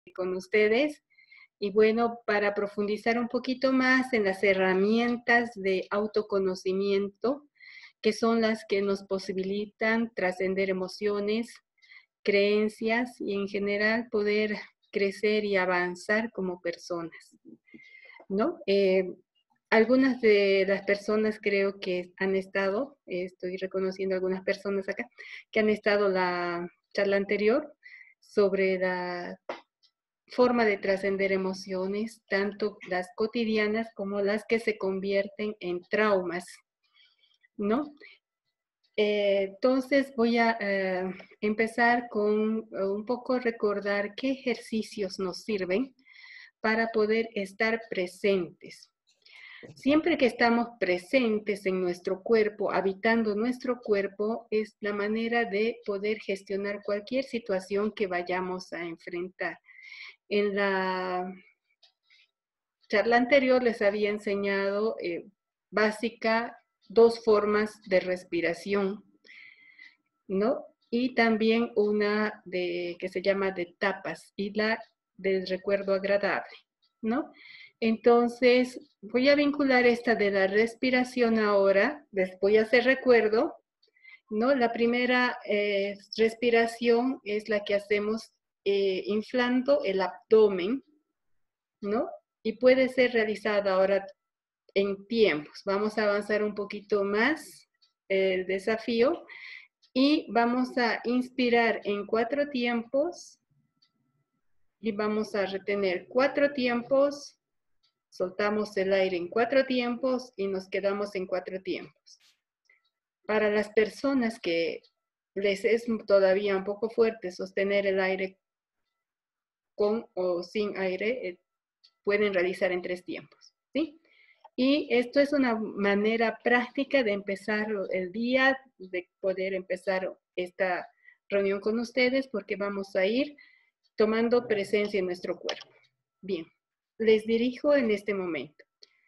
con ustedes. Y bueno, para profundizar un poquito más en las herramientas de autoconocimiento, que son las que nos posibilitan trascender emociones, creencias y en general poder crecer y avanzar como personas, ¿no? Algunas de las personas creo que han estado, estoy reconociendo algunas personas acá, que han estado la charla anterior sobre la forma de trascender emociones, tanto las cotidianas como las que se convierten en traumas, ¿no? Entonces voy a empezar con un poco recordar qué ejercicios nos sirven para poder estar presentes. Siempre que estamos presentes en nuestro cuerpo, habitando nuestro cuerpo, es la manera de poder gestionar cualquier situación que vayamos a enfrentar. En la charla anterior les había enseñado básica 2 formas de respiración, ¿no? Y también una que se llama de tapas y la del recuerdo agradable, ¿no? Entonces, voy a vincular esta de la respiración ahora, les voy a hacer recuerdo, ¿no? La primera respiración es la que hacemos inflando el abdomen, ¿no? Y puede ser realizada ahora en tiempos. Vamos a avanzar un poquito más el desafío y vamos a inspirar en 4 tiempos y vamos a retener 4 tiempos, soltamos el aire en 4 tiempos y nos quedamos en 4 tiempos. Para las personas que les es todavía un poco fuerte sostener el aire con o sin aire, pueden realizar en 3 tiempos, ¿sí? Y esto es una manera práctica de empezar el día, de poder empezar esta reunión con ustedes, porque vamos a ir tomando presencia en nuestro cuerpo. Bien, les dirijo en este momento.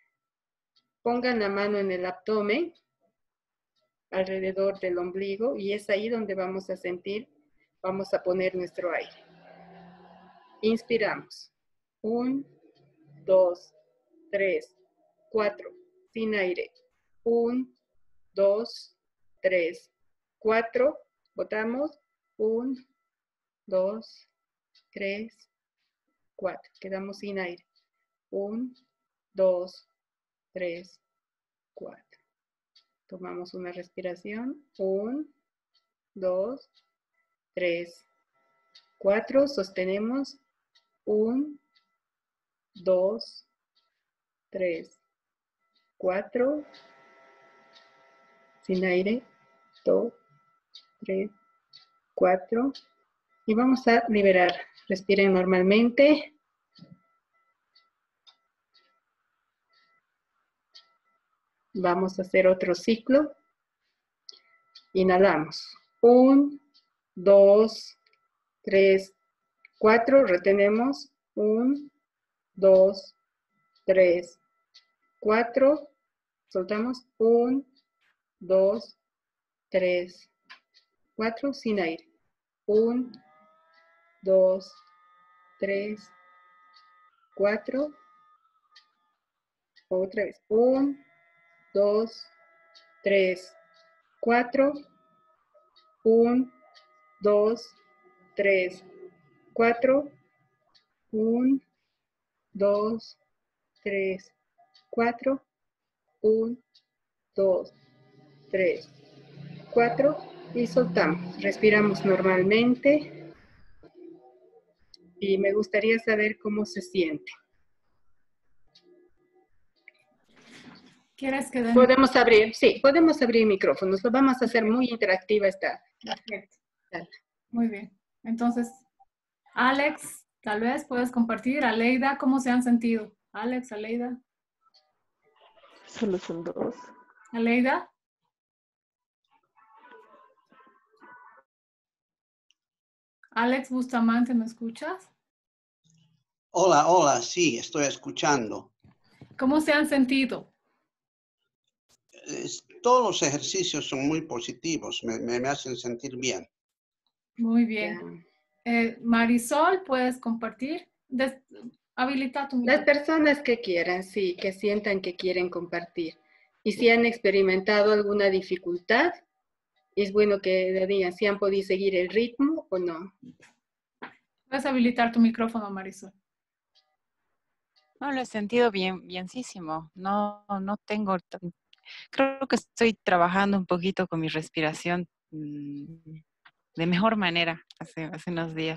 Pongan la mano en el abdomen, alrededor del ombligo, y es ahí donde vamos a sentir, vamos a poner nuestro aire. Inspiramos. 1, 2, 3, 4. Sin aire. 1, 2, 3, 4. Botamos. 1, 2, 3, 4. Quedamos sin aire. 1, 2, 3, 4. Tomamos una respiración. 1, 2, 3, 4. Sostenemos. 1, 2, 3, 4. Sin aire. 2, 3, 4. Y vamos a liberar. Respiren normalmente. Vamos a hacer otro ciclo. Inhalamos. 1, 2, 3, 4. Retenemos. 1, 2, 3, 4. Soltamos. 1, 2, 3, 4. Sin aire. 1, 2, 3, 4. Otra vez. 1, 2, 3, 4. 1, 2, 3, 4. 1, 2, 3, 4. 1, 2, 3, 4. Y soltamos. Respiramos normalmente. Y me gustaría saber cómo se siente. ¿Quieres que den? Podemos abrir, sí, podemos abrir micrófonos. Lo vamos a hacer muy interactiva esta. Perfecto. Muy bien. Entonces, Alex, tal vez puedes compartir. Aleida, ¿cómo se han sentido? Alex, Aleida. Solo son 2. Aleida. Alex Bustamante, ¿me escuchas? Hola, hola, sí, estoy escuchando. ¿Cómo se han sentido? Todos los ejercicios son muy positivos, me hacen sentir bien. Muy bien. Marisol, ¿puedes compartir? Habilita tu Las micrófono. personas que quieran, sí, que sientan que quieren compartir. Y si han experimentado alguna dificultad, es bueno que le digan si han podido seguir el ritmo o no. Puedes habilitar tu micrófono, Marisol. No, lo he sentido bienísimo. No tengo, creo que estoy trabajando un poquito con mi respiración de mejor manera hace unos días.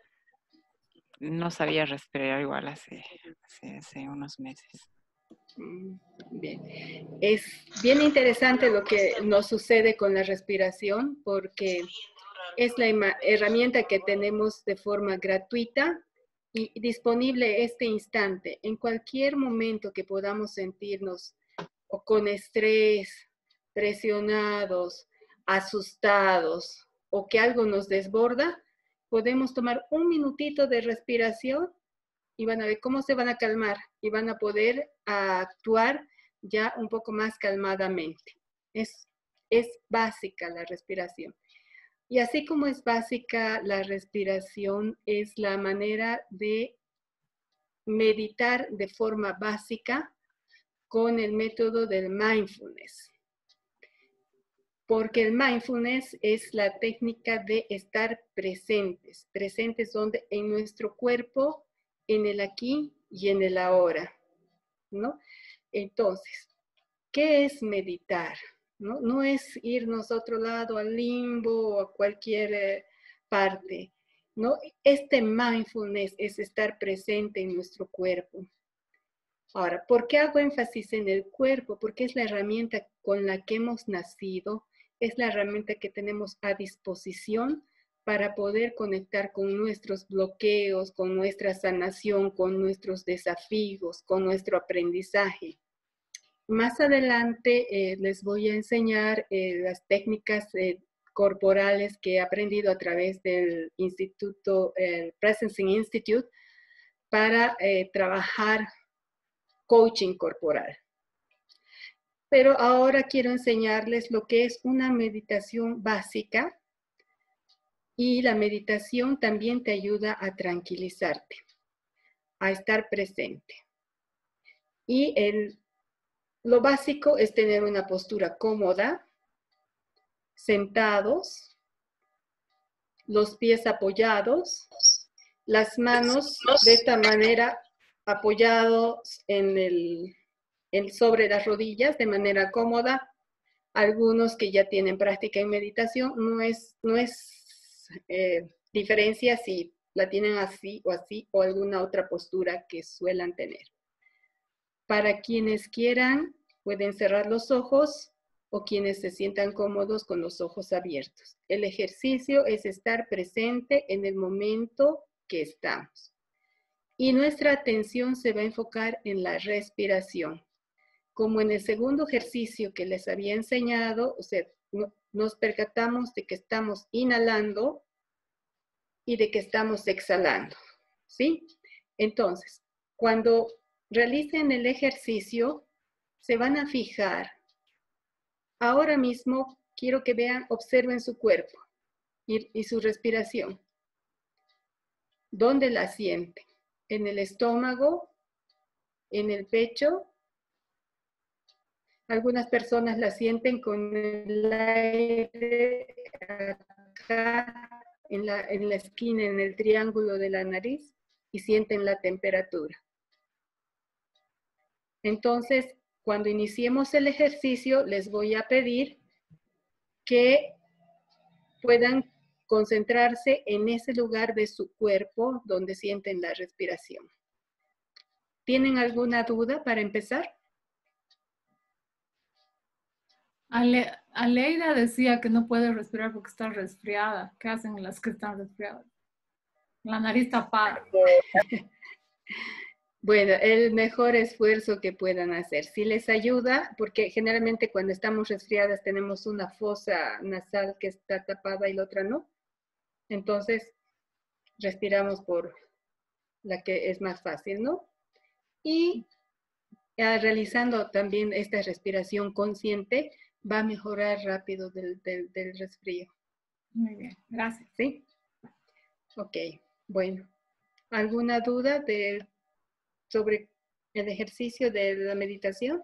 No sabía respirar igual hace unos meses. Bien. Es bien interesante lo que nos sucede con la respiración porque es la herramienta que tenemos de forma gratuita y disponible este instante. En cualquier momento que podamos sentirnos o con estrés, presionados, asustados o que algo nos desborda, podemos tomar un minutito de respiración y van a ver cómo se van a calmar y van a poder actuar ya un poco más calmadamente. Es básica la respiración. Y así como es básica la respiración, es la manera de meditar de forma básica con el método del mindfulness. Porque el mindfulness es la técnica de estar presentes donde en nuestro cuerpo, en el aquí y en el ahora, ¿no? Entonces, ¿qué es meditar? No es irnos a otro lado, al limbo o a cualquier parte, ¿no? Este mindfulness es estar presente en nuestro cuerpo. Ahora, ¿por qué hago énfasis en el cuerpo? Porque es la herramienta con la que hemos nacido, es la herramienta que tenemos a disposición para poder conectar con nuestros bloqueos, con nuestra sanación, con nuestros desafíos, con nuestro aprendizaje. Más adelante les voy a enseñar las técnicas corporales que he aprendido a través del instituto, el Presencing Institute, para trabajar coaching corporal. Pero ahora quiero enseñarles lo que es una meditación básica y la meditación también te ayuda a tranquilizarte, a estar presente. Y lo básico es tener una postura cómoda, sentados, los pies apoyados, las manos de esta manera apoyados sobre las rodillas de manera cómoda. Algunos que ya tienen práctica en meditación, no es diferencia si la tienen así o alguna otra postura que suelan tener. Para quienes quieran, pueden cerrar los ojos o quienes se sientan cómodos con los ojos abiertos. El ejercicio es estar presente en el momento que estamos. Y nuestra atención se va a enfocar en la respiración. Como en el segundo ejercicio que les había enseñado, o sea, nos percatamos de que estamos inhalando y de que estamos exhalando, ¿sí? Entonces, cuando realicen el ejercicio, se van a fijar. Ahora mismo quiero que vean, observen su cuerpo y su respiración. ¿Dónde la sienten? ¿En el estómago? ¿En el pecho? Algunas personas la sienten con el aire acá en la esquina, en el triángulo de la nariz y sienten la temperatura. Entonces, cuando iniciemos el ejercicio, les voy a pedir que puedan concentrarse en ese lugar de su cuerpo donde sienten la respiración. ¿Tienen alguna duda para empezar? Aleida decía que no puede respirar porque está resfriada. ¿Qué hacen las que están resfriadas? La nariz tapada. Bueno, el mejor esfuerzo que puedan hacer. Si les ayuda, porque generalmente cuando estamos resfriadas tenemos una fosa nasal que está tapada y la otra no. Entonces, respiramos por la que es más fácil, ¿no? Y realizando también esta respiración consciente, va a mejorar rápido del resfrío. Muy bien, gracias. ¿Sí? Ok, bueno. ¿Alguna duda sobre el ejercicio de la meditación?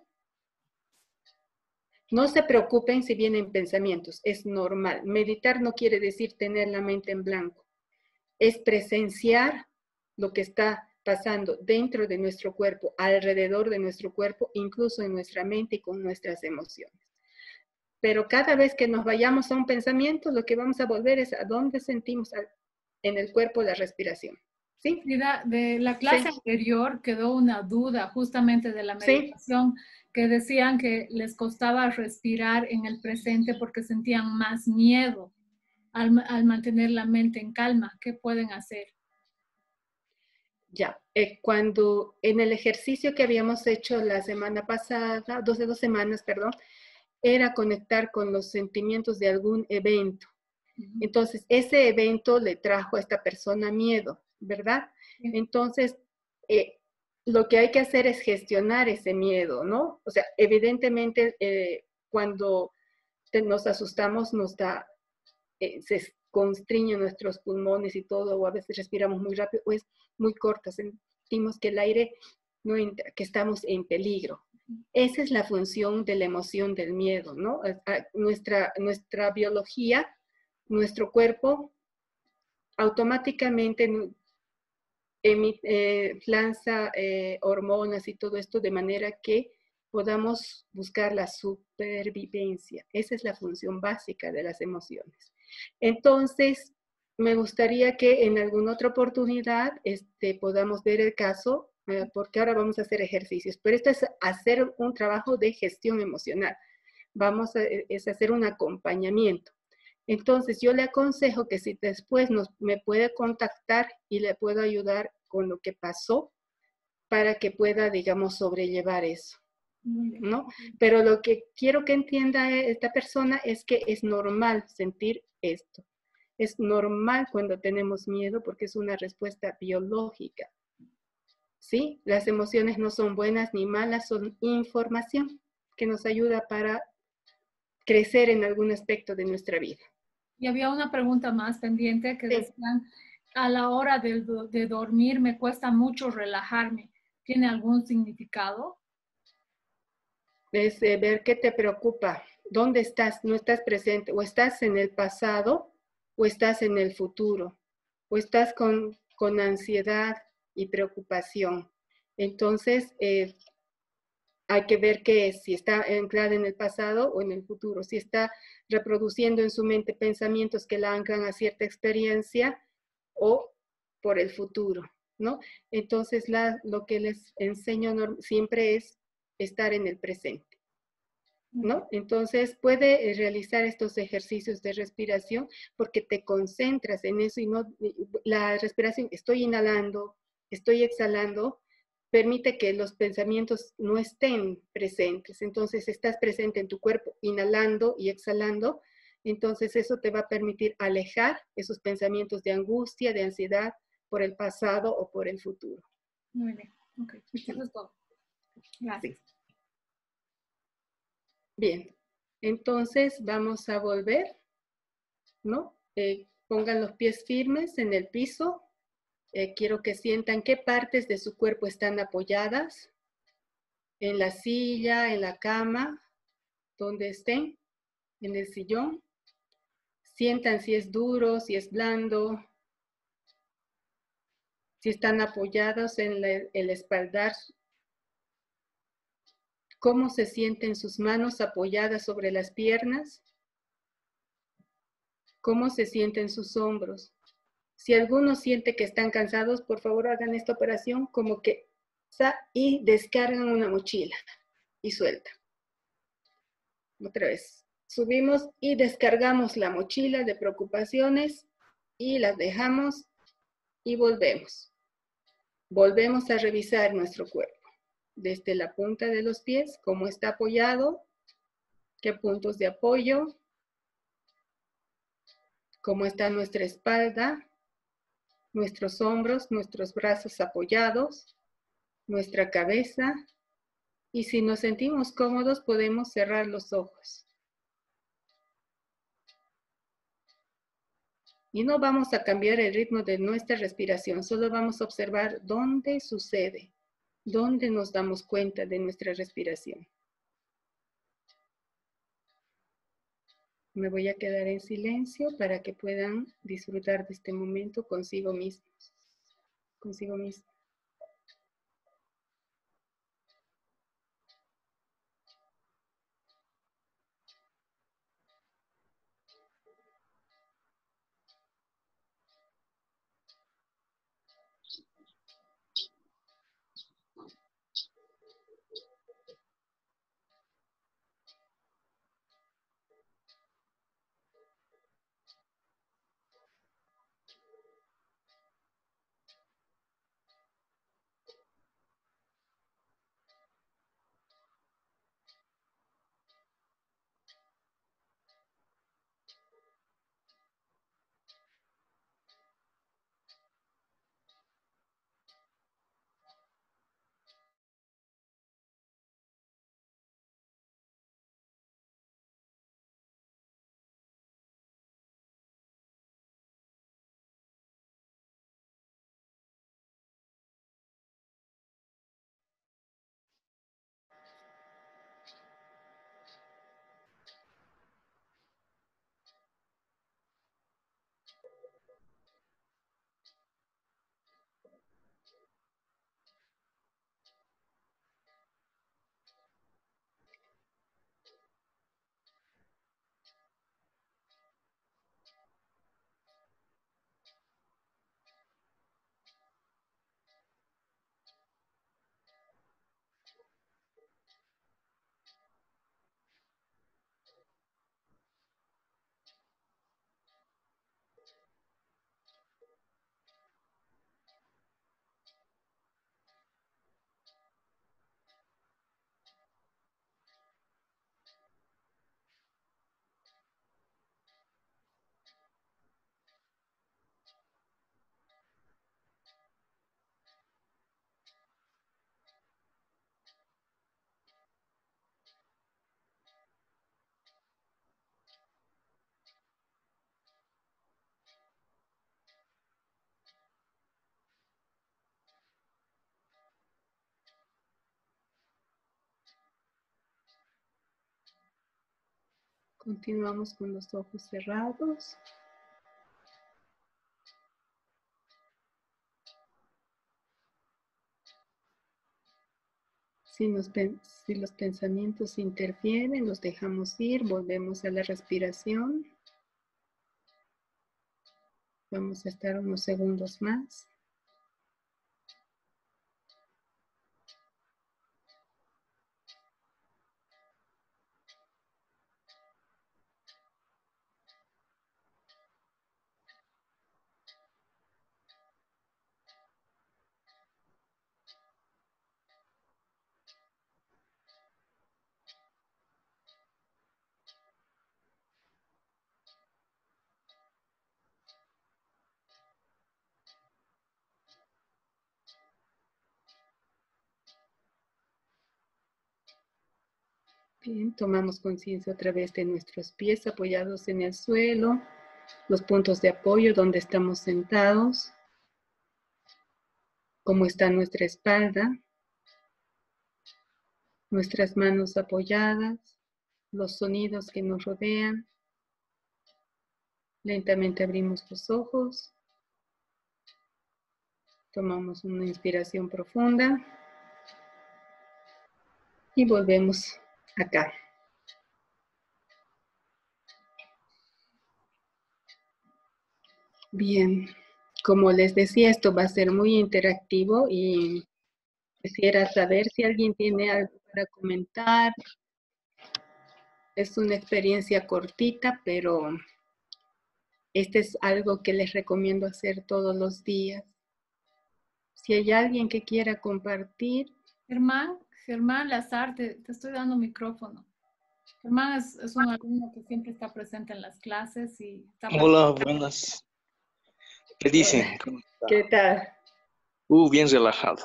No se preocupen si vienen pensamientos, es normal. Meditar no quiere decir tener la mente en blanco. Es presenciar lo que está pasando dentro de nuestro cuerpo, alrededor de nuestro cuerpo, incluso en nuestra mente y con nuestras emociones. Pero cada vez que nos vayamos a un pensamiento, lo que vamos a volver es a dónde sentimos en el cuerpo la respiración. ¿Sí? De la clase Sí. anterior quedó una duda justamente de la Sí. meditación, que decían que les costaba respirar en el presente porque sentían más miedo al mantener la mente en calma. ¿Qué pueden hacer? Ya, cuando en el ejercicio que habíamos hecho la semana pasada, dos semanas, perdón, era conectar con los sentimientos de algún evento. Entonces, ese evento le trajo a esta persona miedo, ¿verdad? Entonces, lo que hay que hacer es gestionar ese miedo, ¿no? O sea, evidentemente, cuando nos asustamos, se constriñen nuestros pulmones y todo, o a veces respiramos muy rápido, o es muy corta, sentimos que el aire no entra, que estamos en peligro. Esa es la función de la emoción del miedo, ¿no? Nuestra biología, nuestro cuerpo automáticamente lanza hormonas y todo esto de manera que podamos buscar la supervivencia. Esa es la función básica de las emociones. Entonces, me gustaría que en alguna otra oportunidad podamos ver el caso, porque ahora vamos a hacer ejercicios, pero esto es hacer un trabajo de gestión emocional. Es hacer un acompañamiento. Entonces, yo le aconsejo que si después me puede contactar y le puedo ayudar con lo que pasó para que pueda, digamos, sobrellevar eso, ¿no? Pero lo que quiero que entienda esta persona es que es normal sentir esto. Es normal cuando tenemos miedo porque es una respuesta biológica. ¿Sí? Las emociones no son buenas ni malas, son información que nos ayuda para crecer en algún aspecto de nuestra vida. Y había una pregunta más pendiente que Sí. decían, a la hora de dormir me cuesta mucho relajarme. ¿Tiene algún significado? Es ver qué te preocupa, dónde estás, no estás presente, o estás en el pasado, o estás en el futuro, o estás con ansiedad y preocupación. Entonces, hay que ver qué es, si está anclada en el pasado o en el futuro, si está reproduciendo en su mente pensamientos que la anclan a cierta experiencia o por el futuro, ¿no? Entonces, lo que les enseño siempre es estar en el presente, ¿no? Entonces, puede realizar estos ejercicios de respiración porque te concentras en eso y no, la respiración, estoy inhalando, estoy exhalando, permite que los pensamientos no estén presentes. Entonces, estás presente en tu cuerpo, inhalando y exhalando. Entonces, eso te va a permitir alejar esos pensamientos de angustia, de ansiedad por el pasado o por el futuro. Muy bien, ok. Eso es todo. Gracias. Sí. Bien, entonces vamos a volver, ¿no? Pongan los pies firmes en el piso. Quiero que sientan qué partes de su cuerpo están apoyadas, en la silla, en la cama, donde estén, en el sillón. Sientan si es duro, si es blando, si están apoyados en el espaldar. ¿Cómo se sienten sus manos apoyadas sobre las piernas? ¿Cómo se sienten sus hombros? Si alguno siente que están cansados, por favor hagan esta operación como que y descargan una mochila y suelta. Otra vez. Subimos y descargamos la mochila de preocupaciones y las dejamos y volvemos. Volvemos a revisar nuestro cuerpo. Desde la punta de los pies, cómo está apoyado, qué puntos de apoyo, cómo está nuestra espalda, nuestros hombros, nuestros brazos apoyados, nuestra cabeza, y si nos sentimos cómodos podemos cerrar los ojos. Y no vamos a cambiar el ritmo de nuestra respiración, solo vamos a observar dónde sucede, dónde nos damos cuenta de nuestra respiración. Me voy a quedar en silencio para que puedan disfrutar de este momento consigo mismos, consigo mismo. Continuamos con los ojos cerrados. Si los pensamientos interfieren, los dejamos ir, volvemos a la respiración. Vamos a estar unos segundos más. Bien, tomamos conciencia otra vez de nuestros pies apoyados en el suelo, los puntos de apoyo donde estamos sentados, cómo está nuestra espalda, nuestras manos apoyadas, los sonidos que nos rodean. Lentamente abrimos los ojos, tomamos una inspiración profunda y volvemos acá. Bien, como les decía, esto va a ser muy interactivo y quisiera saber si alguien tiene algo para comentar. Es una experiencia cortita, pero este es algo que les recomiendo hacer todos los días. Si hay alguien que quiera compartir. Germán Lazar, te estoy dando micrófono. Germán es un alumno que siempre está presente en las clases y está... Hola, buenas. ¿Qué dicen? ¿Qué tal? Bien relajado.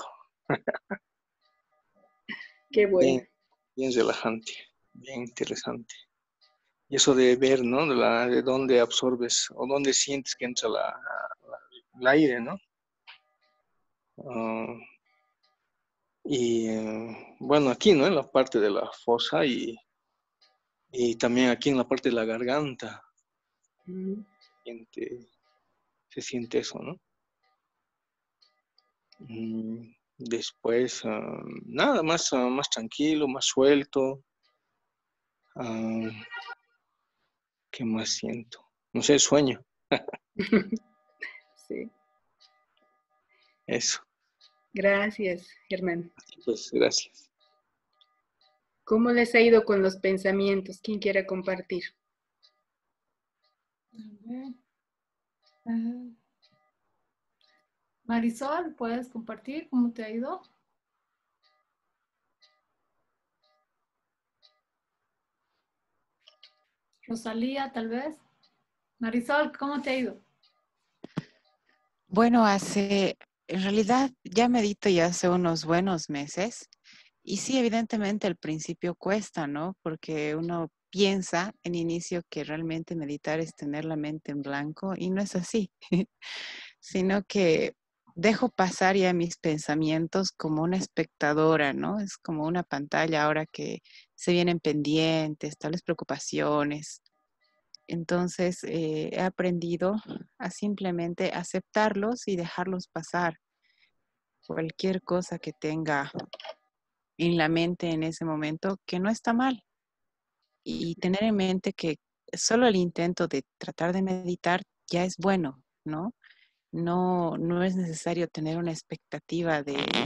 Qué bueno. Bien relajante, bien interesante. Y eso de ver, ¿no? De dónde absorbes o dónde sientes que entra el aire, ¿no? Ah, bueno, aquí, ¿no? En la parte de la fosa y también aquí en la parte de la garganta. Mm. Se siente eso, ¿no? Después, nada más, más tranquilo, más suelto. ¿Qué más siento? No sé, sueño. Sí, Eso. gracias, Germán. Pues gracias. ¿Cómo les ha ido con los pensamientos? ¿Quién quiere compartir? A ver. Ah, Marisol, ¿puedes compartir cómo te ha ido? Rosalía, tal vez. Marisol, ¿cómo te ha ido? Bueno, en realidad ya medito ya hace unos buenos meses y sí, evidentemente al principio cuesta, ¿no? Porque uno piensa en inicio que realmente meditar es tener la mente en blanco y no es así, sino que dejo pasar ya mis pensamientos como una espectadora, ¿no? Es como una pantalla ahora que se vienen pendientes, tales preocupaciones. Entonces, he aprendido a simplemente aceptarlos y dejarlos pasar. Cualquier cosa que tenga en la mente en ese momento, que no está mal. Y tener en mente que solo el intento de tratar de meditar ya es bueno, ¿no? No es necesario tener una expectativa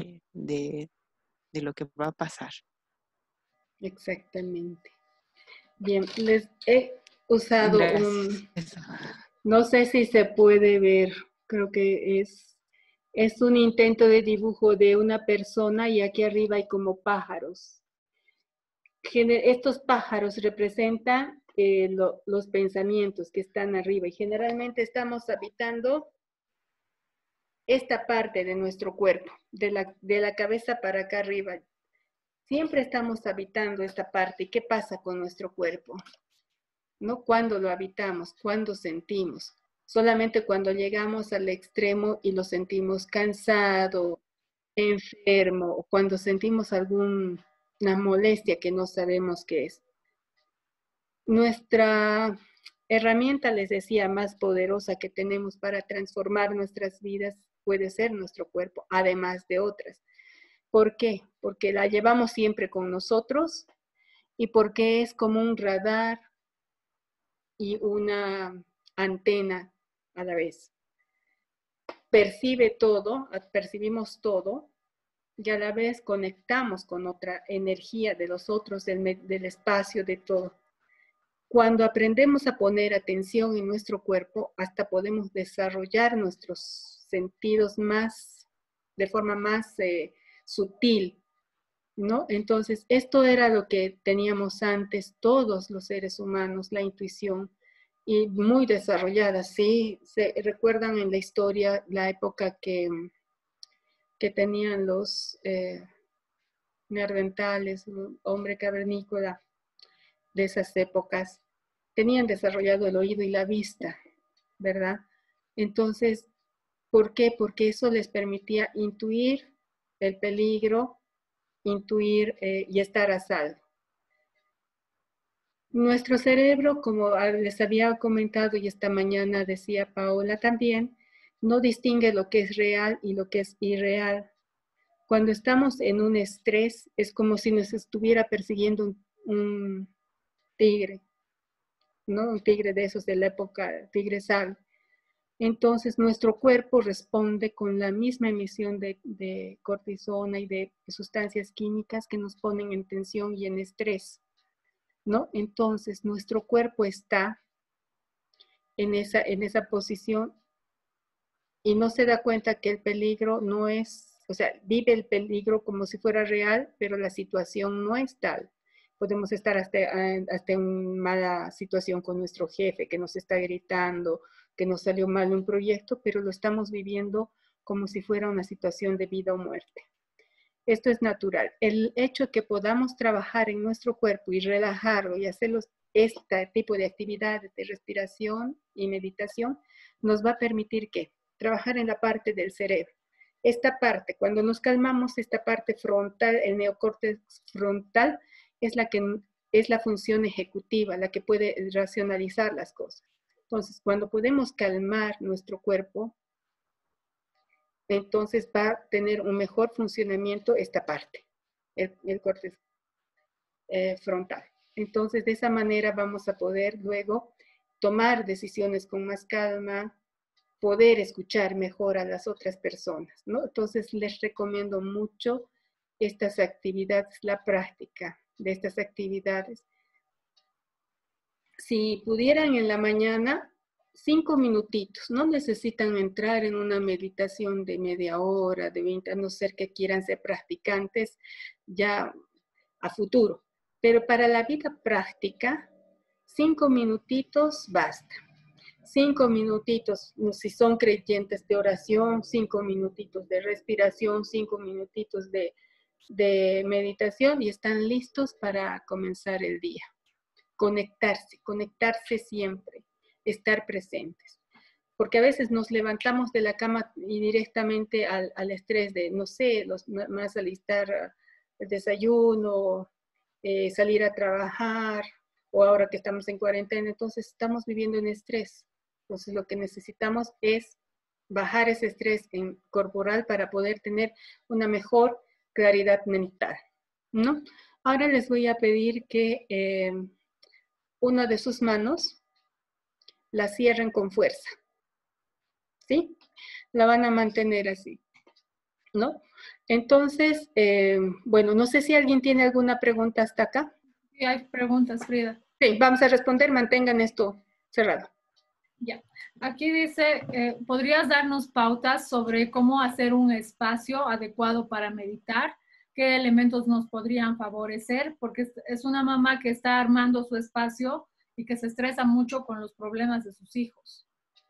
de lo que va a pasar. Exactamente. Bien, les he usado Gracias. no sé si se puede ver, creo que es un intento de dibujo de una persona y aquí arriba hay como pájaros. Estos pájaros representan los pensamientos que están arriba y generalmente estamos habitando esta parte de nuestro cuerpo, de la cabeza para acá arriba. Siempre estamos habitando esta parte. ¿Y qué pasa con nuestro cuerpo? ¿No? ¿Cuándo lo habitamos? ¿Cuándo sentimos? Solamente cuando llegamos al extremo y lo sentimos cansado, enfermo, o cuando sentimos alguna molestia que no sabemos qué es. Nuestra herramienta, les decía, más poderosa que tenemos para transformar nuestras vidas puede ser nuestro cuerpo, además de otras. ¿Por qué? Porque la llevamos siempre con nosotros y porque es como un radar y una antena a la vez. Percibe todo, percibimos todo y a la vez conectamos con otra energía de los otros, del espacio, de todo. Cuando aprendemos a poner atención en nuestro cuerpo, hasta podemos desarrollar nuestros sentidos más, de forma más sutil, ¿no? Entonces, esto era lo que teníamos antes todos los seres humanos, la intuición, y muy desarrollada, ¿sí? Se recuerdan en la historia la época que tenían los neandertales, hombre cavernícola de esas épocas, tenían desarrollado el oído y la vista, ¿verdad? Entonces, ¿por qué? Porque eso les permitía intuir el peligro, intuir y estar a salvo. Nuestro cerebro, como les había comentado y esta mañana decía Paola también, no distingue lo que es real y lo que es irreal. Cuando estamos en un estrés, es como si nos estuviera persiguiendo un tigre, ¿no? Un tigre de esos de la época tigresal. Entonces, nuestro cuerpo responde con la misma emisión de cortisona y de sustancias químicas que nos ponen en tensión y en estrés, ¿no? Entonces, nuestro cuerpo está en esa posición y no se da cuenta que el peligro no es, o sea, vive el peligro como si fuera real, pero la situación no es tal. Podemos estar hasta en mala situación con nuestro jefe que nos está gritando, que nos salió mal un proyecto, pero lo estamos viviendo como si fuera una situación de vida o muerte. Esto es natural. El hecho de que podamos trabajar en nuestro cuerpo y relajarlo y hacerlo este tipo de actividades de respiración y meditación nos va a permitir ¿qué? Trabajar en la parte del cerebro. Esta parte, cuando nos calmamos, esta parte frontal, el neocórtex frontal, es la función ejecutiva, la que puede racionalizar las cosas. Entonces, cuando podemos calmar nuestro cuerpo, entonces va a tener un mejor funcionamiento esta parte, el córtex frontal. Entonces, de esa manera vamos a poder luego tomar decisiones con más calma, poder escuchar mejor a las otras personas, ¿no? Entonces, les recomiendo mucho estas actividades, la práctica de estas actividades. Si pudieran en la mañana, 5 minutitos, no necesitan entrar en una meditación de media hora, de 20, a no ser que quieran ser practicantes ya a futuro. Pero para la vida práctica, 5 minutitos basta. 5 minutitos, si son creyentes de oración, 5 minutitos de respiración, 5 minutitos de meditación y están listos para comenzar el día. Conectarse siempre, estar presentes. Porque a veces nos levantamos de la cama y directamente al estrés de, no sé, más alistar el desayuno, salir a trabajar, o ahora que estamos en cuarentena, entonces estamos viviendo en estrés. Entonces lo que necesitamos es bajar ese estrés corporal para poder tener una mejor claridad mental, ¿no? Ahora les voy a pedir que una de sus manos la cierren con fuerza, ¿sí? La van a mantener así, ¿no? Entonces, bueno, no sé si alguien tiene alguna pregunta hasta acá. Sí, hay preguntas, Frida. Sí, vamos a responder, mantengan esto cerrado. Ya. Aquí dice, ¿podrías darnos pautas sobre cómo hacer un espacio adecuado para meditar? ¿Qué elementos nos podrían favorecer? Porque es una mamá que está armando su espacio y que se estresa mucho con los problemas de sus hijos.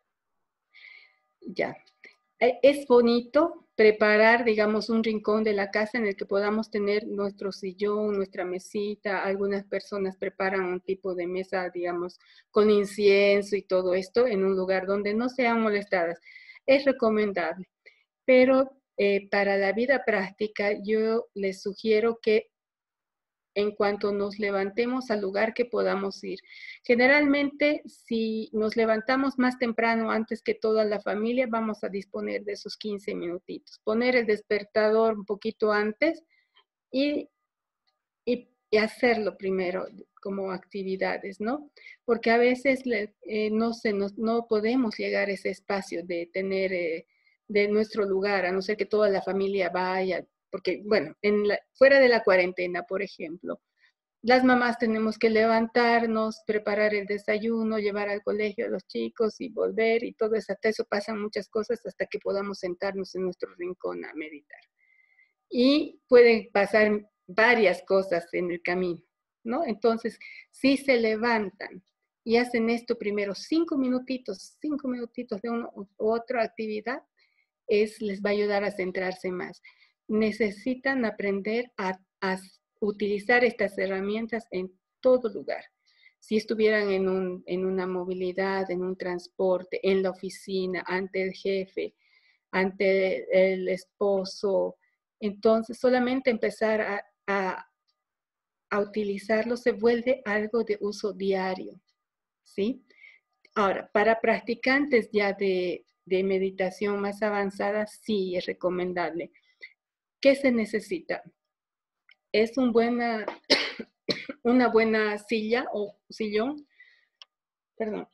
Ya. Es bonito preparar, digamos, un rincón de la casa en el que podamos tener nuestro sillón, nuestra mesita. Algunas personas preparan un tipo de mesa, digamos, con incienso y todo esto en un lugar donde no sean molestadas. Es recomendable, pero para la vida práctica yo les sugiero que en cuanto nos levantemos al lugar que podamos ir. Generalmente, si nos levantamos más temprano antes que toda la familia, vamos a disponer de esos 15 minutitos. Poner el despertador un poquito antes y hacerlo primero como actividades, ¿no? Porque a veces no podemos llegar a ese espacio de tener de nuestro lugar, a no ser que toda la familia vaya, porque, bueno, fuera de la cuarentena, por ejemplo, las mamás tenemos que levantarnos, preparar el desayuno, llevar al colegio a los chicos y volver y todo eso. Hasta eso pasan muchas cosas hasta que podamos sentarnos en nuestro rincón a meditar. Y pueden pasar varias cosas en el camino, ¿no? Entonces, si se levantan y hacen esto primero 5 minutitos de una u otra actividad, les va a ayudar a centrarse más. Necesitan aprender a utilizar estas herramientas en todo lugar. Si estuvieran en una movilidad, en un transporte, en la oficina, ante el jefe, ante el esposo, entonces solamente empezar a utilizarlo se vuelve algo de uso diario, ¿sí? Ahora, para practicantes ya de meditación más avanzada, sí es recomendable. ¿Qué se necesita? Es una buena silla o sillón, perdón,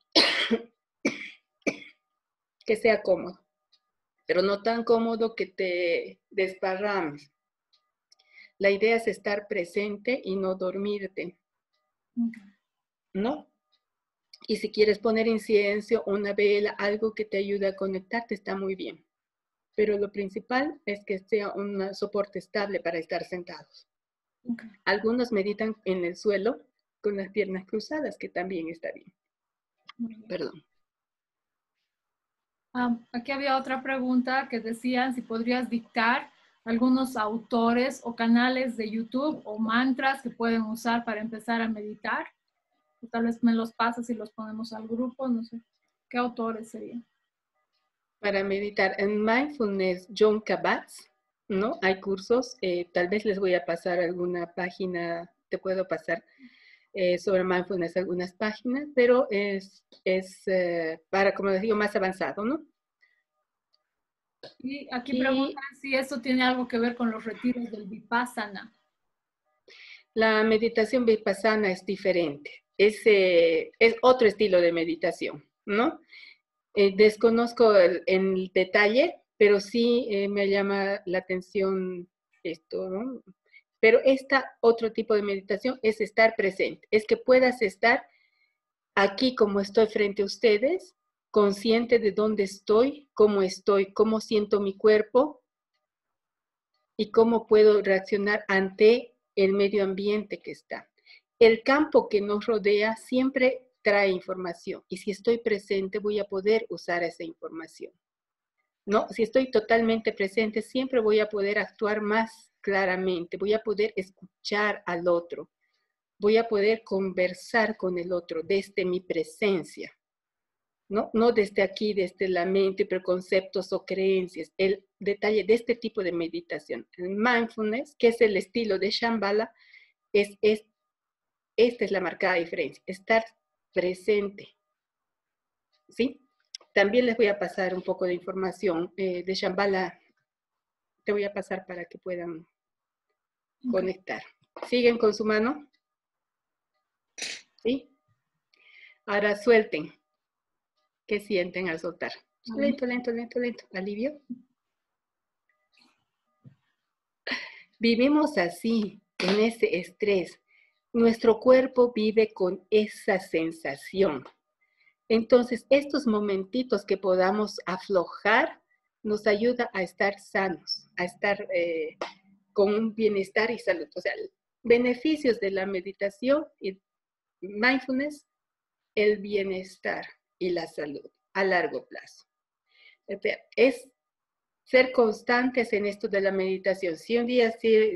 que sea cómodo, pero no tan cómodo que te desparrames. La idea es estar presente y no dormirte, ¿no? Y si quieres poner incienso, una vela, algo que te ayude a conectarte, está muy bien. Pero lo principal es que sea un soporte estable para estar sentados. Okay. Algunos meditan en el suelo con las piernas cruzadas, que también está bien. Perdón. Aquí había otra pregunta que decían si podrías dictar algunos autores o canales de YouTube o mantras que pueden usar para empezar a meditar. Tal vez me los pasas y los ponemos al grupo, no sé. ¿Qué autores serían? Para meditar en mindfulness, John Kabat-Zinn, ¿no? Hay cursos, tal vez les voy a pasar alguna página, te puedo pasar sobre mindfulness algunas páginas, pero es para, como les digo, más avanzado, ¿no? Y aquí Y preguntan si eso tiene algo que ver con los retiros del Vipassana. la meditación vipassana es diferente, es otro estilo de meditación, ¿no? Desconozco en detalle, pero sí me llama la atención esto, ¿no? Pero otro tipo de meditación es estar presente, es que puedas estar aquí como estoy frente a ustedes, consciente de dónde estoy, cómo siento mi cuerpo y cómo puedo reaccionar ante el medio ambiente que está. El campo que nos rodea siempre trae información y si estoy presente voy a poder usar esa información. ¿No? Si estoy totalmente presente, siempre voy a poder actuar más claramente, voy a poder escuchar al otro, voy a poder conversar con el otro desde mi presencia, ¿no? No desde aquí, desde la mente, preconceptos o creencias. El detalle de este tipo de meditación, el mindfulness, que es el estilo de Shambhala, esta es la marcada diferencia, estar presente, ¿sí? También les voy a pasar un poco de información de Shambhala, te voy a pasar para que puedan conectar. ¿Siguen con su mano? ¿Sí? Ahora suelten. ¿Qué sienten al soltar? Lento, lento, lento, lento. ¿Alivio? Vivimos así, en ese estrés. Nuestro cuerpo vive con esa sensación. Entonces, estos momentitos que podamos aflojar nos ayuda a estar sanos, a estar con un bienestar y salud. O sea, beneficios de la meditación y mindfulness, el bienestar y la salud a largo plazo. Es ser constantes en esto de la meditación. Si un día,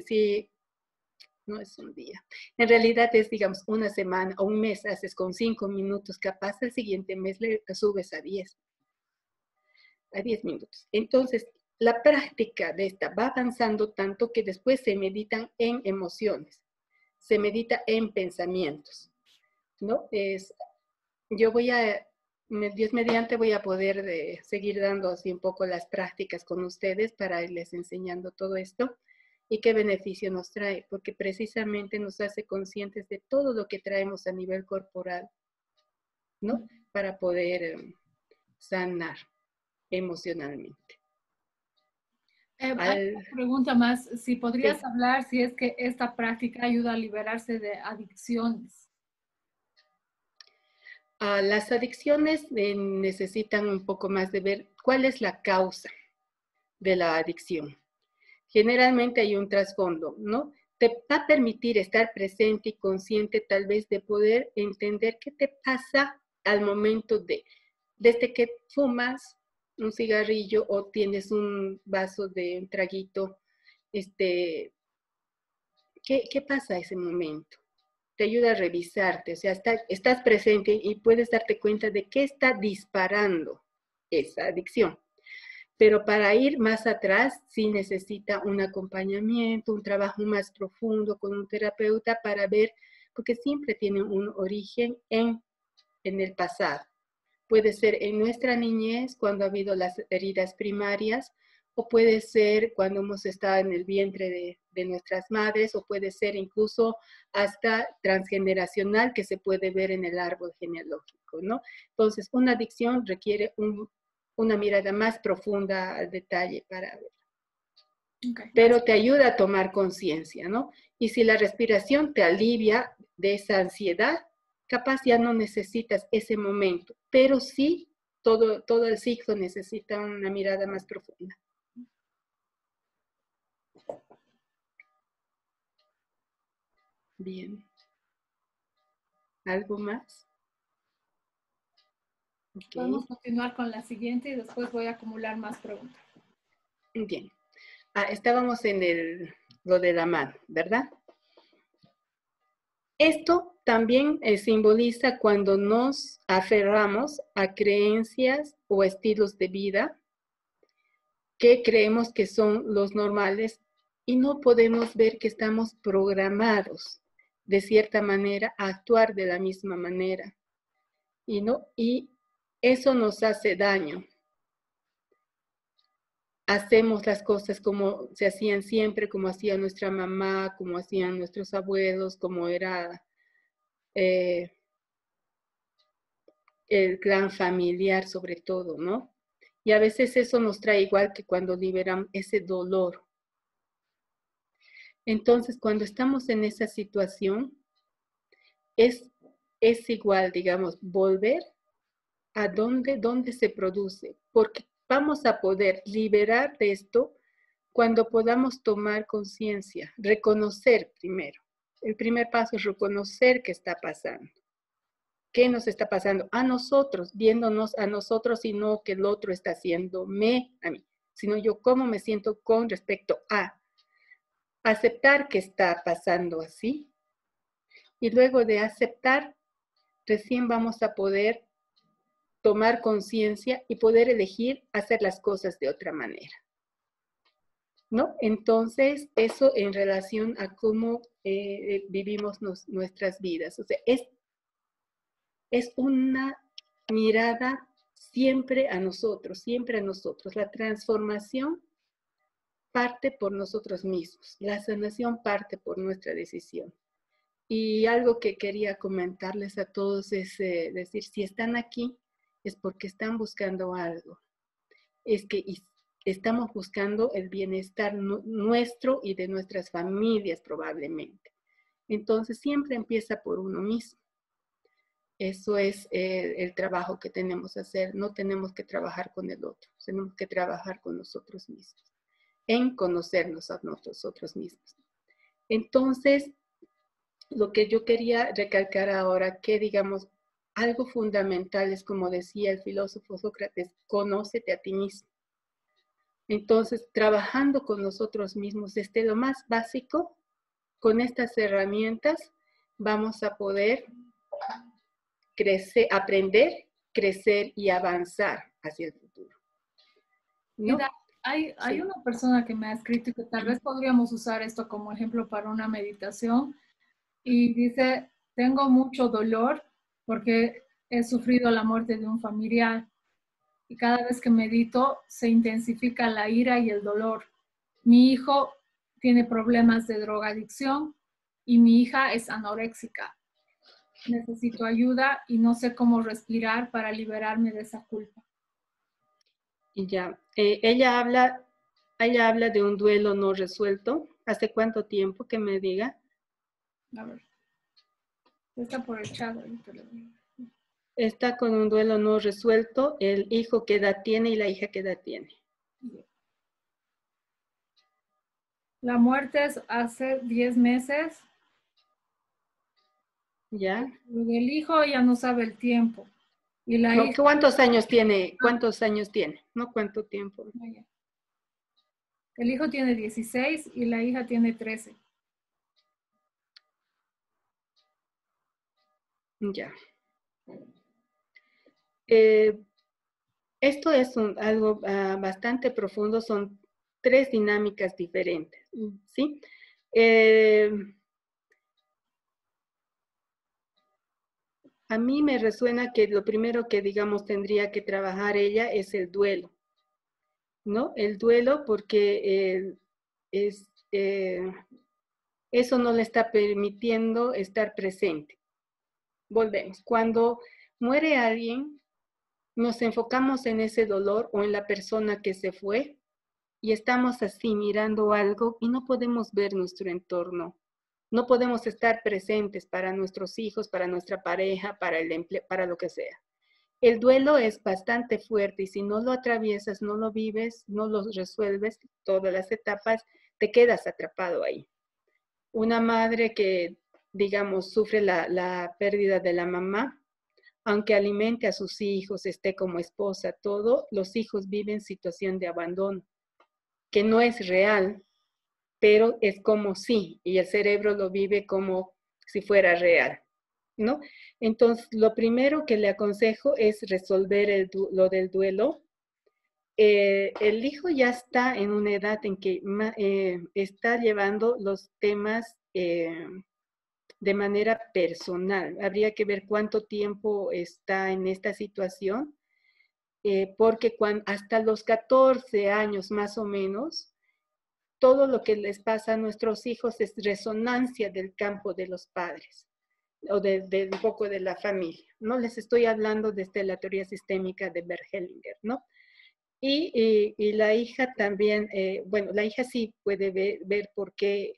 no es un día, en realidad es, digamos, una semana o un mes, haces con 5 minutos, capaz el siguiente mes le subes a 10 minutos. Entonces, la práctica de esta va avanzando tanto que después se meditan en emociones, se medita en pensamientos, ¿no? Yo Dios mediante voy a poder seguir dando así un poco las prácticas con ustedes para irles enseñando todo esto y qué beneficio nos trae, porque precisamente nos hace conscientes de todo lo que traemos a nivel corporal, ¿no? Para poder sanar emocionalmente. Hay una pregunta más, si podrías Sí. hablar si es que esta práctica ayuda a liberarse de adicciones. Las adicciones necesitan un poco más de ver cuál es la causa de la adicción. Generalmente hay un trasfondo, ¿no? Te va a permitir estar presente y consciente tal vez de poder entender qué te pasa al momento desde que fumas un cigarrillo o tienes un vaso de un traguito, ¿qué pasa a ese momento? Te ayuda a revisarte, o sea, estás presente y puedes darte cuenta de qué está disparando esa adicción. Pero para ir más atrás, sí necesita un acompañamiento, un trabajo más profundo con un terapeuta para ver, porque siempre tiene un origen en el pasado. Puede ser en nuestra niñez, cuando ha habido las heridas primarias, o puede ser cuando hemos estado en el vientre de nuestras madres, o puede ser incluso hasta transgeneracional que se puede ver en el árbol genealógico, ¿no? Entonces, una adicción requiere una mirada más profunda al detalle para ver. Okay. Pero te ayuda a tomar conciencia, ¿no? Y si la respiración te alivia de esa ansiedad, capaz ya no necesitas ese momento, pero sí todo el ciclo necesita una mirada más profunda. Bien. ¿Algo más? Okay. Podemos continuar con la siguiente y después voy a acumular más preguntas. Bien. Estábamos en lo de la mano, ¿verdad? Esto también simboliza cuando nos aferramos a creencias o estilos de vida que creemos que son los normales y no podemos ver que estamos programados de cierta manera a actuar de la misma manera. Y eso nos hace daño. Hacemos las cosas como se hacían siempre, como hacía nuestra mamá, como hacían nuestros abuelos, como era el clan familiar sobre todo, ¿no? Y a veces eso nos trae igual que cuando liberamos ese dolor. Entonces, cuando estamos en esa situación, es igual, digamos, volver a dónde se produce, porque vamos a poder liberar de esto cuando podamos tomar conciencia, reconocer primero. El primer paso es reconocer qué está pasando. ¿Qué nos está pasando? A nosotros, viéndonos a nosotros y no que el otro está haciéndome a mí, sino yo cómo me siento con respecto a aceptar que está pasando así. Y luego de aceptar, recién vamos a poder tomar conciencia y poder elegir hacer las cosas de otra manera, ¿no? Entonces, eso en relación a cómo vivimos nuestras vidas. O sea, es una mirada siempre a nosotros, siempre a nosotros. La transformación parte por nosotros mismos. La sanación parte por nuestra decisión. Y algo que quería comentarles a todos es decir, si están aquí, es porque están buscando algo. Es que estamos buscando el bienestar nuestro y de nuestras familias probablemente. Entonces siempre empieza por uno mismo. Eso es el trabajo que tenemos que hacer. No tenemos que trabajar con el otro, tenemos que trabajar con nosotros mismos, en conocernos a nosotros mismos. Entonces, lo que yo quería recalcar ahora, que digamos, algo fundamental es, como decía el filósofo Sócrates, conócete a ti mismo. Entonces, trabajando con nosotros mismos desde lo más básico, con estas herramientas, vamos a poder crecer, aprender, crecer y avanzar hacia el futuro, ¿no? Mira, hay una persona que me ha escrito y que tal vez podríamos usar esto como ejemplo para una meditación. Y dice, tengo mucho dolor porque he sufrido la muerte de un familiar y cada vez que medito se intensifica la ira y el dolor. Mi hijo tiene problemas de drogadicción y mi hija es anoréxica. Necesito ayuda y no sé cómo respirar para liberarme de esa culpa. Y ya, ella habla de un duelo no resuelto. ¿Hace cuánto tiempo? Que me diga. A ver. Está por el chat. Está con un duelo no resuelto. El hijo ¿qué edad tiene y la hija qué edad tiene? La muerte es hace 10 meses. ¿Ya? El hijo ya no sabe el tiempo. Y la No, hija, ¿cuántos años tiene? ¿Cuántos años tiene? No, ¿cuánto tiempo? el hijo tiene 16 y la hija tiene 13. Ya. Esto es algo bastante profundo, son 3 dinámicas diferentes, ¿sí? A mí me resuena que lo primero que, digamos, tendría que trabajar ella es el duelo, ¿no? El duelo porque eso no le está permitiendo estar presente. Volvemos. Cuando muere alguien, nos enfocamos en ese dolor o en la persona que se fue y estamos así mirando algo y no podemos ver nuestro entorno. No podemos estar presentes para nuestros hijos, para nuestra pareja, para el empleo, para lo que sea. El duelo es bastante fuerte y si no lo atraviesas, no lo vives, no lo resuelves, todas las etapas, te quedas atrapado ahí. Una madre que, digamos, sufre la pérdida de la mamá, aunque alimente a sus hijos, esté como esposa, todo, los hijos viven situación de abandono, que no es real, pero es como sí, y el cerebro lo vive como si fuera real, ¿no? Entonces, lo primero que le aconsejo es resolver lo del duelo. El hijo ya está en una edad en que está llevando los temas de manera personal. Habría que ver cuánto tiempo está en esta situación, porque hasta los 14 años más o menos, todo lo que les pasa a nuestros hijos es resonancia del campo de los padres o de un poco de la familia. No les estoy hablando desde la teoría sistémica de Bert Hellinger, ¿no? Y la hija también, bueno, la hija sí puede ver porque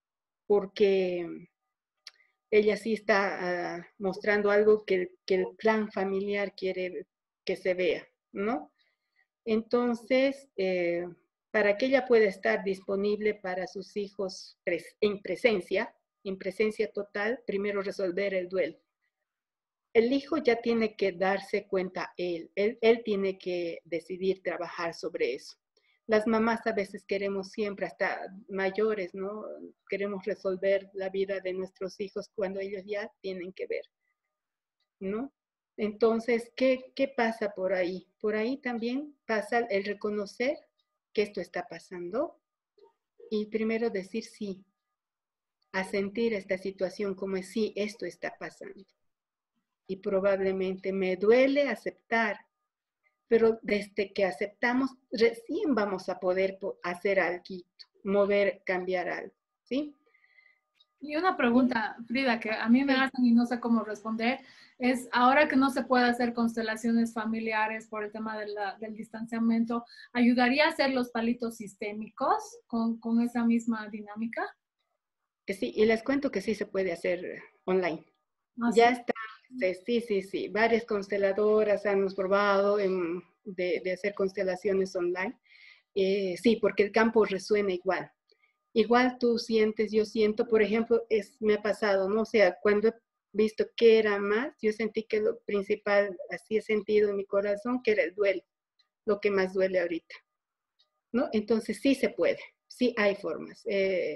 ella sí está mostrando algo que el clan familiar quiere que se vea, ¿no? Entonces, para que ella pueda estar disponible para sus hijos en presencia total, primero resolver el duelo. El hijo ya tiene que darse cuenta él tiene que decidir trabajar sobre eso. Las mamás a veces queremos siempre, hasta mayores, ¿no? Queremos resolver la vida de nuestros hijos cuando ellos ya tienen que ver, ¿no? Entonces, ¿qué pasa por ahí? Por ahí también pasa el reconocer que esto está pasando y primero decir sí, a sentir esta situación como es sí, esto está pasando. Y probablemente me duele aceptar, pero desde que aceptamos, recién vamos a poder hacer algo, mover, cambiar algo, ¿sí? Y una pregunta, Frida, que a mí me hacen y no sé cómo responder, es ahora que no se puede hacer constelaciones familiares por el tema del distanciamiento, ¿ayudaría a hacer los palitos sistémicos con esa misma dinámica? Sí, y les cuento que sí se puede hacer online. ¿Ah, ya sí? está, sí. Varias consteladoras han probado de hacer constelaciones online. Sí, porque el campo resuena igual. Igual tú sientes, yo siento, por ejemplo, me ha pasado, ¿no? O sea, cuando he visto que era más, yo sentí que lo principal, así he sentido en mi corazón, que era el duelo, lo que más duele ahorita, ¿no? Entonces sí se puede, sí hay formas.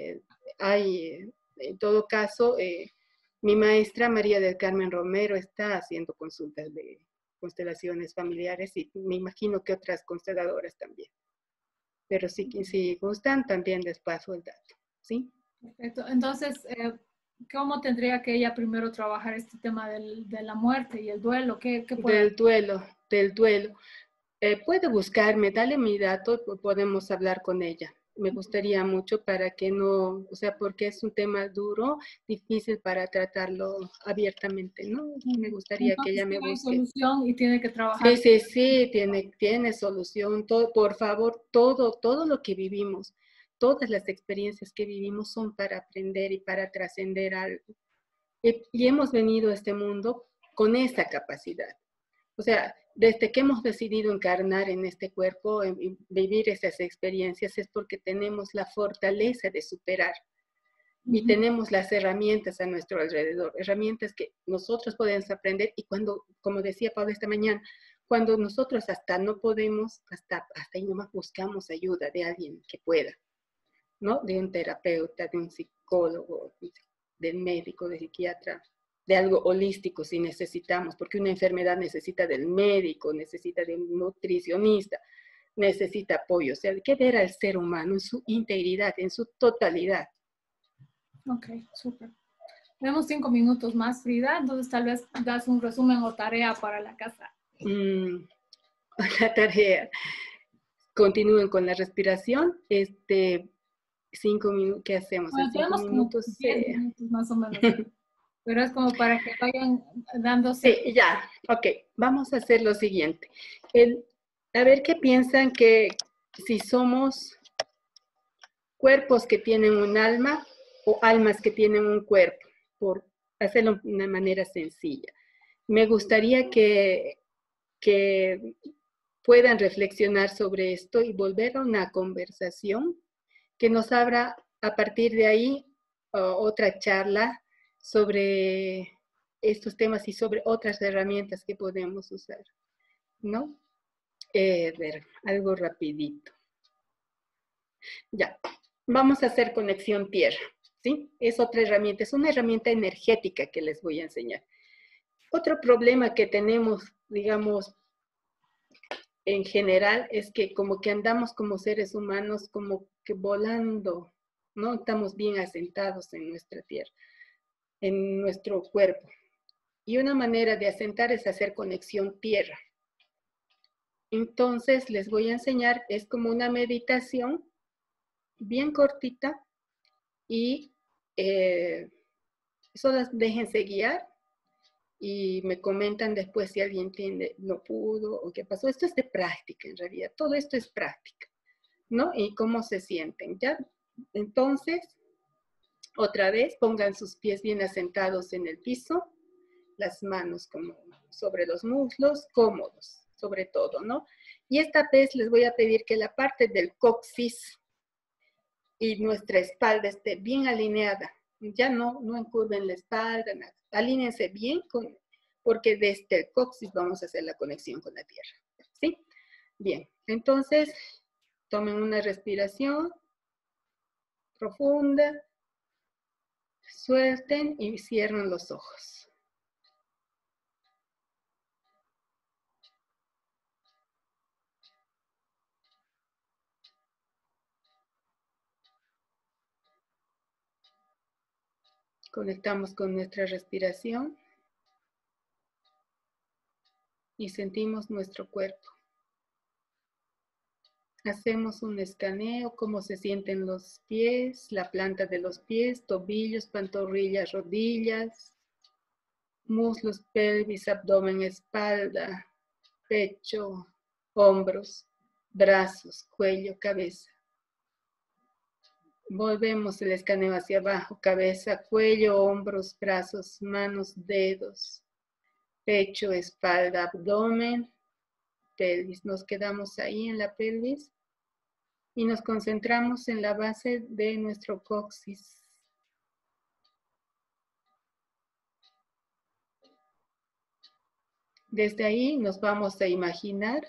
En todo caso, mi maestra María del Carmen Romero está haciendo consultas de constelaciones familiares y me imagino que otras consteladoras también. Pero si gustan, también les paso el dato, ¿sí? Perfecto. Entonces, ¿cómo tendría que ella primero trabajar este tema de la muerte y el duelo? ¿Qué puede Del duelo. Puede buscarme, dale mi dato, podemos hablar con ella. Me gustaría mucho para que no, o sea, porque es un tema duro, difícil para tratarlo abiertamente, ¿no? Me gustaría que Entonces, ella me tiene busque. solución y tiene que trabajar. Sí, tiene solución. Todo, por favor, todo lo que vivimos, todas las experiencias que vivimos son para aprender y para trascender algo. Y hemos venido a este mundo con esa capacidad. O sea, desde que hemos decidido encarnar en este cuerpo, en vivir esas experiencias, es porque tenemos la fortaleza de superar. Y tenemos las herramientas a nuestro alrededor, herramientas que nosotros podemos aprender y cuando, como decía Pablo esta mañana, cuando nosotros hasta no podemos, hasta ahí nomás buscamos ayuda de alguien que pueda, ¿no? De un terapeuta, de un psicólogo, del médico, del psiquiatra, de algo holístico si necesitamos, porque una enfermedad necesita del médico, necesita de un nutricionista, necesita apoyo, o sea, hay que ver al ser humano en su integridad, en su totalidad. Ok, súper. Tenemos 5 minutos más, Frida, entonces tal vez das un resumen o tarea para la casa. La tarea. Continúen con la respiración. 5 minutos, ¿qué hacemos? Bueno, tenemos como 10 minutos más o menos, pero es como para que vayan dándose. Sí, ya, ok. Vamos a hacer lo siguiente. A ver qué piensan que si somos cuerpos que tienen un alma o almas que tienen un cuerpo, por hacerlo de una manera sencilla. Me gustaría que puedan reflexionar sobre esto y volver a una conversación que nos abra a partir de ahí otra charla sobre estos temas y sobre otras herramientas que podemos usar, ¿no? Ver, algo rapidito. Ya, vamos a hacer conexión tierra. ¿sí? Es otra herramienta, es una herramienta energética que les voy a enseñar. Otro problema que tenemos, digamos, en general, es que como que andamos como seres humanos como que volando, no estamos bien asentados en nuestra tierra, en nuestro cuerpo. Y una manera de asentar es hacer conexión tierra. Entonces les voy a enseñar, es como una meditación bien cortita y solo déjense guiar y me comentan después si alguien entiende, no pudo o qué pasó. Esto es de práctica en realidad, todo esto es práctica, ¿no? Y cómo se sienten, ¿ya? Entonces, otra vez, pongan sus pies bien asentados en el piso, las manos como sobre los muslos, cómodos, sobre todo, ¿no? Y esta vez les voy a pedir que la parte del coxis y nuestra espalda esté bien alineada. Ya no encurven la espalda, nada. Alínense bien porque desde el coxis vamos a hacer la conexión con la tierra. ¿Sí? Bien, entonces tomen una respiración profunda, suelten y cierren los ojos. Conectamos con nuestra respiración y sentimos nuestro cuerpo. Hacemos un escaneo, cómo se sienten los pies, la planta de los pies, tobillos, pantorrillas, rodillas, muslos, pelvis, abdomen, espalda, pecho, hombros, brazos, cuello, cabeza. Volvemos el escaneo hacia abajo, cabeza, cuello, hombros, brazos, manos, dedos, pecho, espalda, abdomen, pelvis. Nos quedamos ahí en la pelvis y nos concentramos en la base de nuestro coxis. Desde ahí nos vamos a imaginar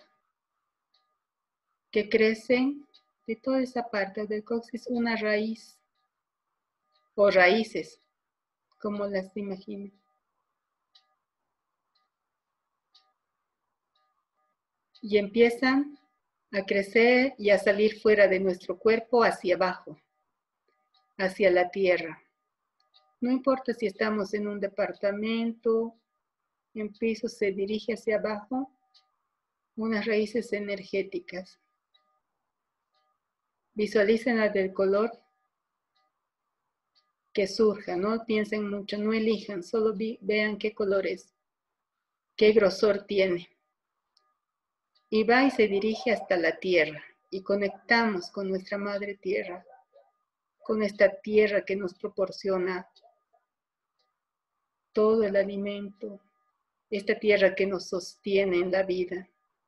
que crecen de toda esa parte del coxis una raíz o raíces, como las imaginen. Y empiezan a crecer y a salir fuera de nuestro cuerpo hacia abajo, hacia la tierra. No importa si estamos en un departamento, en piso, se dirige hacia abajo, unas raíces energéticas. Visualicen la del color que surja, no piensen mucho, no elijan, solo vean qué color es, qué grosor tiene. Y va y se dirige hasta la tierra y conectamos con nuestra madre tierra, con esta tierra que nos proporciona todo el alimento, esta tierra que nos sostiene en la vida.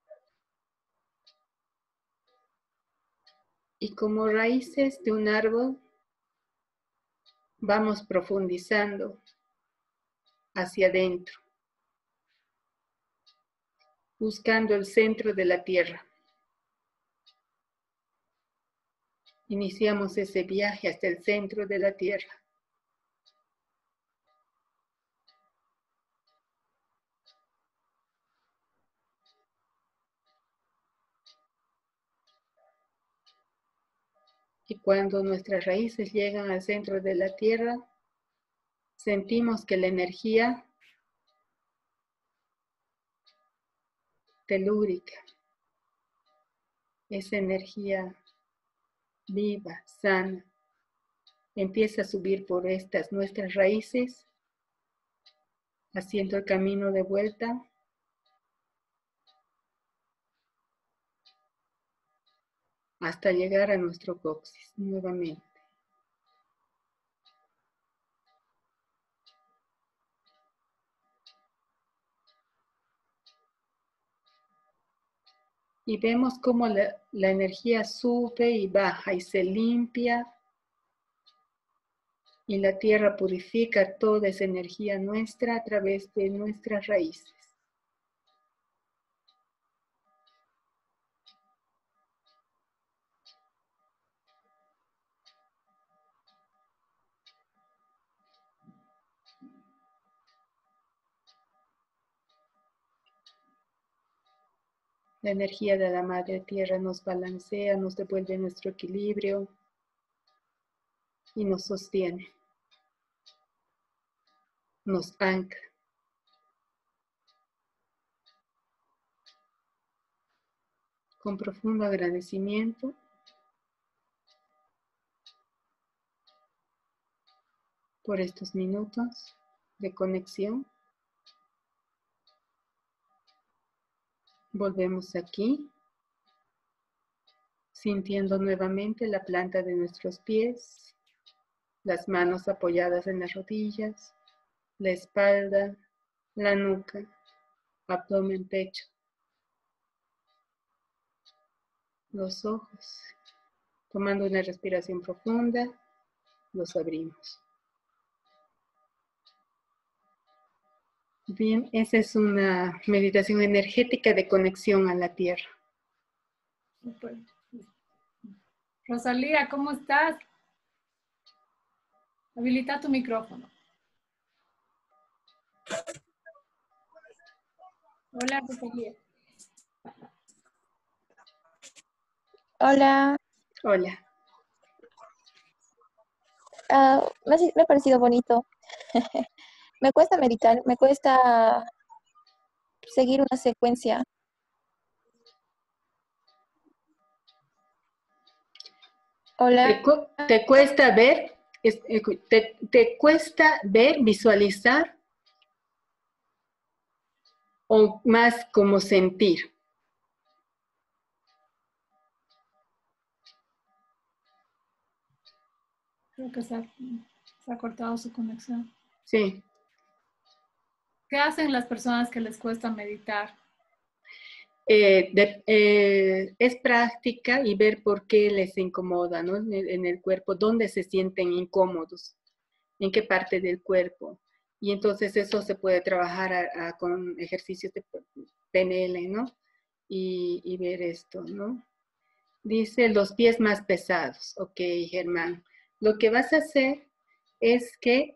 Y como raíces de un árbol, vamos profundizando hacia adentro, buscando el centro de la tierra. Iniciamos ese viaje hasta el centro de la tierra. Y cuando nuestras raíces llegan al centro de la tierra, sentimos que la energía telúrica, esa energía viva, sana, empieza a subir por estas nuestras raíces, haciendo el camino de vuelta hasta llegar a nuestro coxis nuevamente. Y vemos cómo la energía sube y baja y se limpia y la tierra purifica toda esa energía nuestra a través de nuestras raíces. La energía de la Madre Tierra nos balancea, nos devuelve nuestro equilibrio y nos sostiene, nos ancla. Con profundo agradecimiento, por estos minutos de conexión. Volvemos aquí, sintiendo nuevamente la planta de nuestros pies, las manos apoyadas en las rodillas, la espalda, la nuca, abdomen, pecho, los ojos. Tomando una respiración profunda, los abrimos. Bien, esa es una meditación energética de conexión a la tierra. Super. Rosalía, ¿cómo estás? Habilita tu micrófono. Hola, Rosalía. Hola, Hola. me ha parecido bonito. Me cuesta meditar, me cuesta seguir una secuencia. Hola, ¿Te cuesta ver? ¿Te cuesta ver, visualizar? ¿O más como sentir? Creo que se ha cortado su conexión. Sí. ¿Qué hacen las personas que les cuesta meditar? Es práctica y ver por qué les incomoda, ¿no? En el cuerpo, dónde se sienten incómodos, en qué parte del cuerpo. Y entonces eso se puede trabajar con ejercicios de PNL, ¿no? Y ver esto, ¿no? Dice los pies más pesados. Ok, Germán. Lo que vas a hacer es que,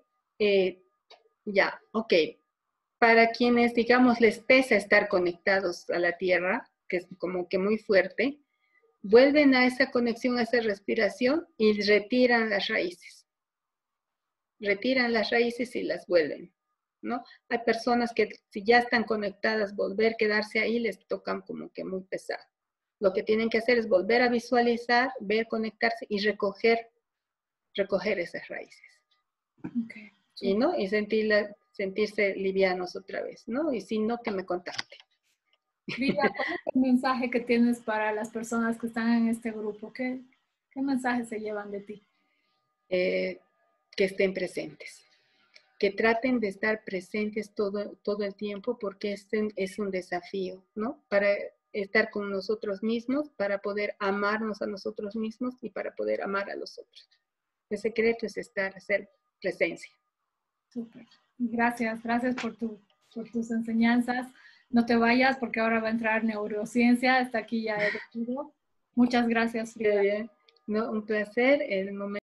ok. Para quienes, digamos, les pesa estar conectados a la tierra, que es como que muy fuerte, vuelven a esa conexión, a esa respiración y retiran las raíces. Retiran las raíces y las vuelven, ¿no? Hay personas que si ya están conectadas, volver, quedarse ahí, les tocan como que muy pesado. Lo que tienen que hacer es volver a visualizar, ver, conectarse y recoger esas raíces. Okay. Y, ¿no? Y sentirse livianos otra vez, ¿no? Y si no, que me contacte. Lidia, ¿cuál es el mensaje que tienes para las personas que están en este grupo? ¿Qué mensaje se llevan de ti? Que estén presentes. Que traten de estar presentes todo el tiempo porque este es un desafío, ¿no? Para estar con nosotros mismos, para poder amarnos a nosotros mismos y para poder amar a los otros. El secreto es hacer presencia. Súper. Gracias por tus enseñanzas. No te vayas porque ahora va a entrar neurociencia. Hasta aquí ya he decidido. Muchas gracias, Frida. Bien. No, un placer. El momento